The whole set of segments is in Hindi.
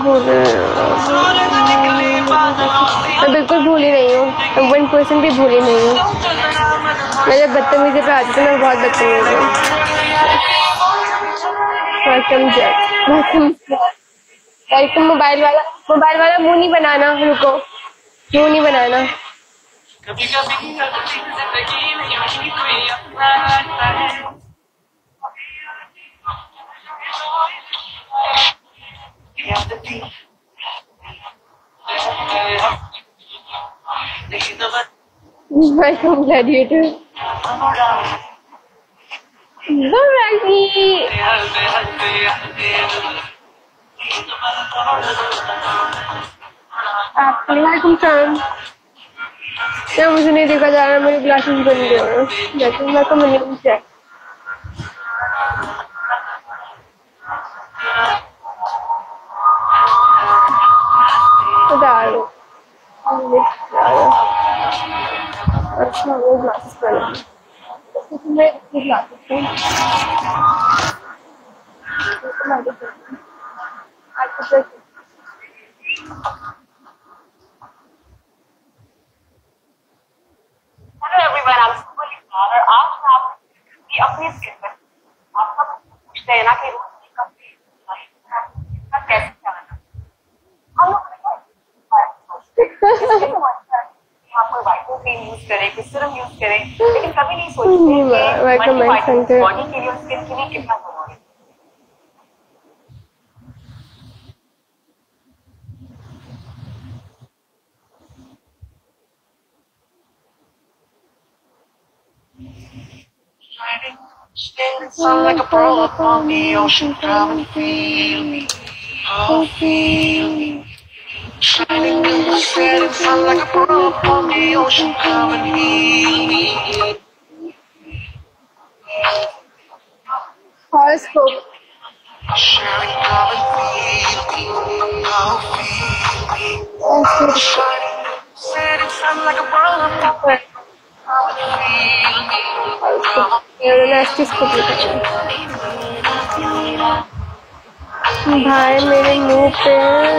मैं बिल्कुल भूली नहीं हूँ, 1% भी भूली नहीं हूँ। मैं जब बदतमीजी पे आती थी मैं बहुत बदतमीज हूँ। वेलकम मोबाइल वाला मुंह नहीं बनाना, रुको, मुंह नहीं बनाना। Welcome gladiator. वालेकुम सलाम। क्या मुझे नहीं देखा जा रहा, मेरे ग्लासेस बंद हो रहे हैं। जैसे मैं तो मैंने चेक अच्छा वो ग्लासेस पहले मैं glasses hello everyone, I am super लिखा और आज मैं आपको अपने स्किन पर आप सब पूछते हैं ना कि रोज मेकअप कैसे करना। हम लोग आप कोई वाइटनिंग क्रीम यूज करें, कोई सीरम यूज करें, लेकिन कभी नहीं सोचते कि मल्टीवाइटमिन बॉडी के लिए और स्किन के लिए कितना जरूरी है। Sound like a pearl upon the ocean, come and feel me, oh feel me. Shining in the setting sun like a pearl upon the ocean, come and feel me. horoscope Shining, come and feel me, oh feel me. Shining in the setting sun like a pearl upon the ocean, come and feel me. भाई मेरे मुंह पे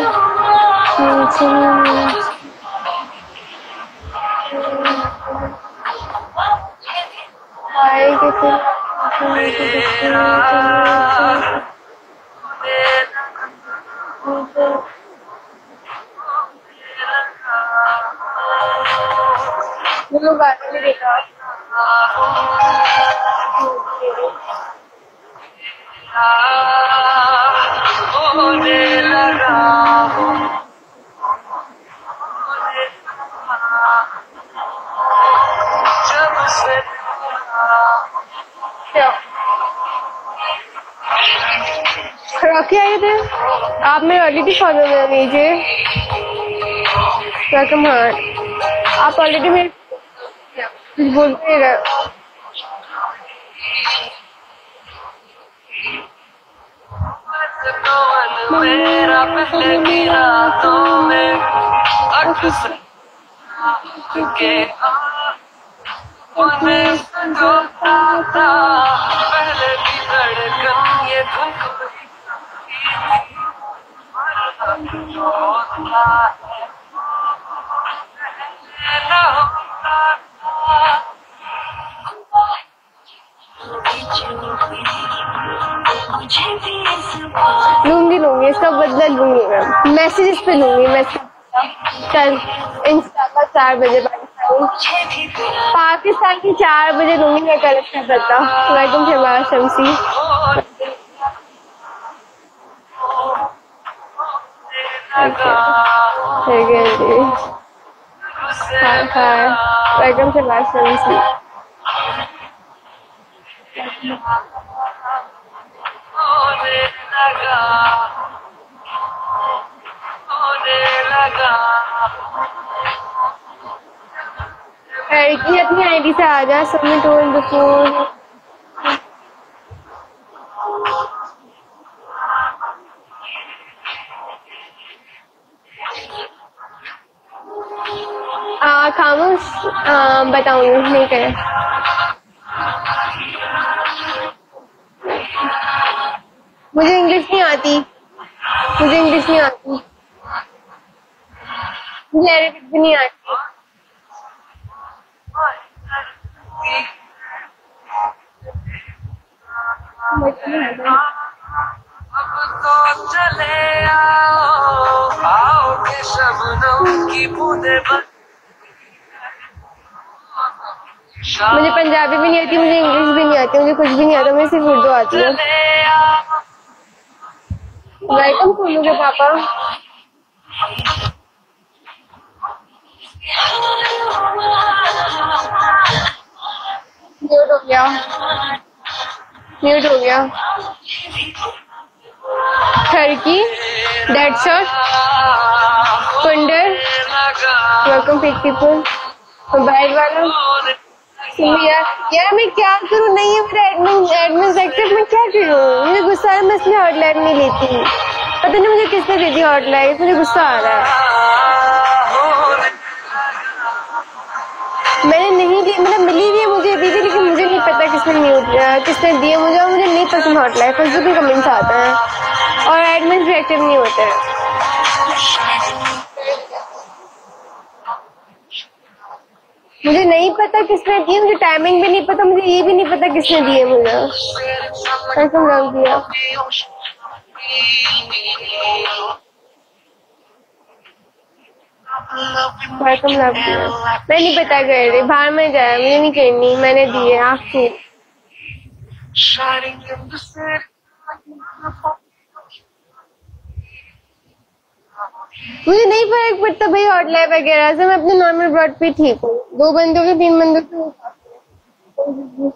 खराकी आए थे आप, मेरे ऑलरेडी फॉलो कर लीजिए। वेलकम। हाँ आप ऑलरेडी मेरे कुछ बोलते रहे। मेरा पहले रातों में अक्सर के उन्हें संजोता था पहले की धड़कन ये धुन लूंगी इसका बदला लूंगी मैं, मैसेजेस पे लूंगी मैं। कल इंस्टा पर 4 बजे पाकिस्तान की 4 बजे लूंगी मैं कल इसका बदला। वालेकुम सलाम शमसी। वालेकुम सलाम शमसी। इतनी अपनी आईडी से आ जा। Submit on the phone. खामोश बताऊंगी नहीं करें। मुझे इंग्लिश नहीं आती। मुझे इंग्लिश नहीं आती, मुझे अरेबिक भी नहीं आती। मुझे पंजाबी भी नहीं आती, मुझे इंग्लिश भी नहीं आती, मुझे कुछ भी नहीं आता, मुझे सिर्फ उर्दू आती है। वेलकम सोनू के पापा। म्यूट हो गया, म्यूट हो गया। खड़की, डेड शॉट, कुंडर, वेलकम फिट पीपल, मोबाइल वाला। यार मैं क्या करूँ, नहीं है मेरा एडमिन सेक्टर, मैं क्या करूँ? मुझे गुस्सा आ रहा है, मैं इसलिए हॉटलाइन नहीं लेती। पता नहीं मुझे किसने दे दी हॉटलाइन, मुझे गुस्सा आ रहा है। मैंने नहीं ली, मतलब मिली भी है मुझे दी थी, लेकिन मुझे नहीं पता किसने दिए मुझे, और मुझे नहीं पसंद हॉटलाइन, फजूल के कमेंट्स आते हैं और एडमिन भी एक्टिव नहीं होते हैं। मुझे नहीं पता किसने दिए, मुझे टाइमिंग भी नहीं पता, मुझे ये भी नहीं पता किसने दिए मुझे। ऐसा नाम दिया मैं नहीं पता कर रही, बाहर में जाए, मुझे नहीं करनी, मैंने दिए आपको। मुझे नहीं फर्क पड़ता भाई हॉटलाइन वगैरह से, मैं अपने नॉर्मल ब्रॉड पे ठीक हूँ। 2 बंदों के 3 बंदों के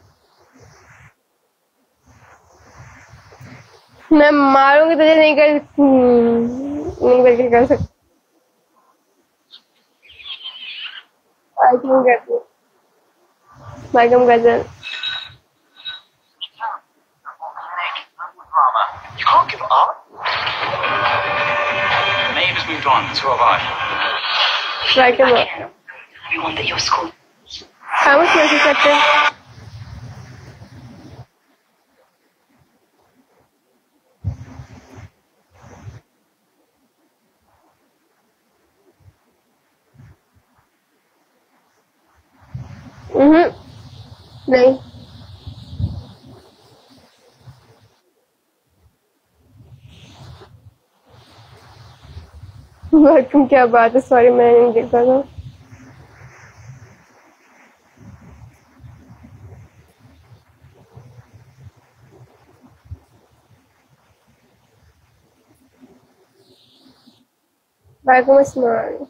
मैं मारूंगी तुझे, नहीं करके कर सकती। वालेकुम गजल। You can't give up. Name's moved on, so have I. वालेकुम। We want that your school. खामोश मैसेज करते हैं। नहीं वालेकुम, क्या बात है, सॉरी मैंने नहीं देखा था। वालेकुम अस्सलाम।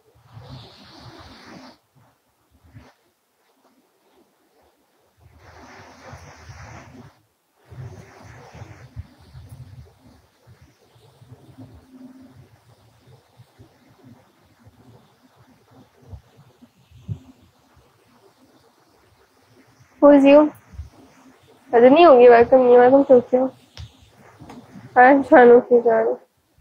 Who's you? पता नहीं होगी, वेलकम नहीं, वेलकम सोचते हो। हाँ जानू की जान।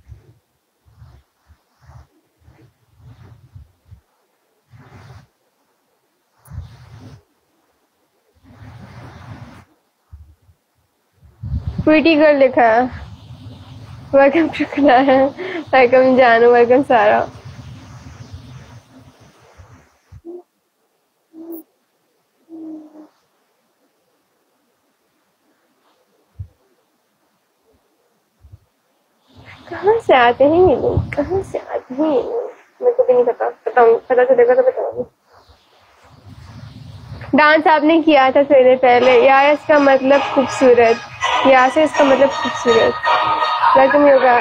प्रीटी गर्ल लिखा है। वेलकम शुक्ला है, वेलकम जानू, वेलकम सारा। कहाँ से आते हैं ये लोग, कहाँ से आते हैं ये लोग, मेरे को भी नहीं पता। पता चलेगा तो बताऊंगी। डांस आपने किया था थोड़ी देर पहले यार, इसका मतलब खूबसूरत, यहाँ से इसका मतलब खूबसूरत। Welcome yoga.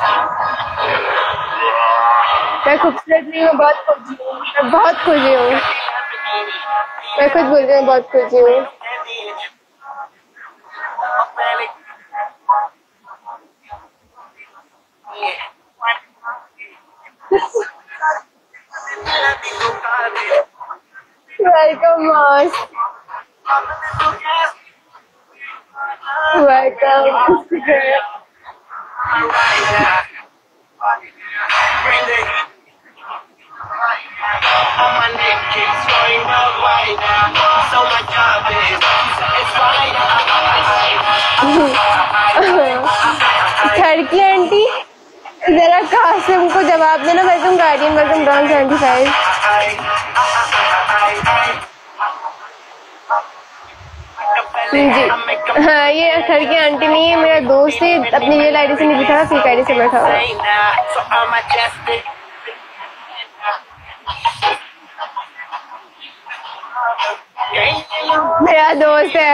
मैं खूबसूरत नहीं हूँ, बहुत खोजी हूँ, मैं बहुत खोजी हूँ, मैं खुद बोल रही हूँ, बहुत खोजी हूँ। Welcome moss, welcome. खड़की आंटी जरा कासिम को जवाब देना। Welcome guardian, welcome Don 75। जी हाँ, ये खड़की आंटी नहीं है, मेरा दोस्त है, अपनी रियल आईडी से नहीं दिखा, फेक आईडी से बैठा हुआ। मेरा दोस्त है,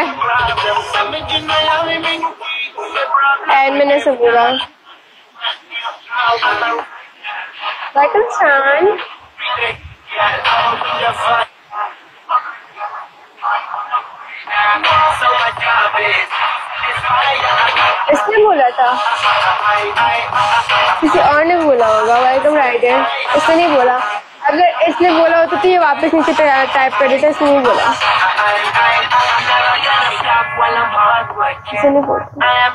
एडमिन ने सब बोला। पाकिस्तान इसने बोला था, किसी और ने बोला होगा। वेलकम राइडर, इसने नहीं बोला। अगर इसने बोला होता तो ये वापस नीचे टाइप कर देता, इसने नहीं बोला। इसने नहीं बोला।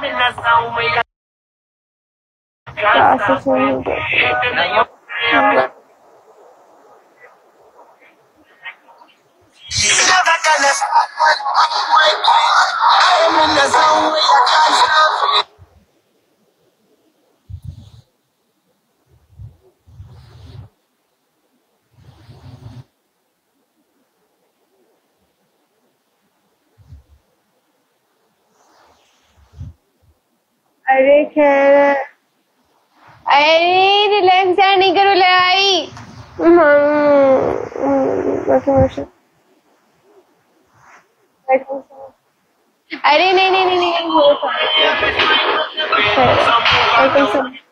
अरे खैर, अरे रिलैक्स यार, नहीं करो लड़ाई। अरे नहीं नहीं नहीं नहीं,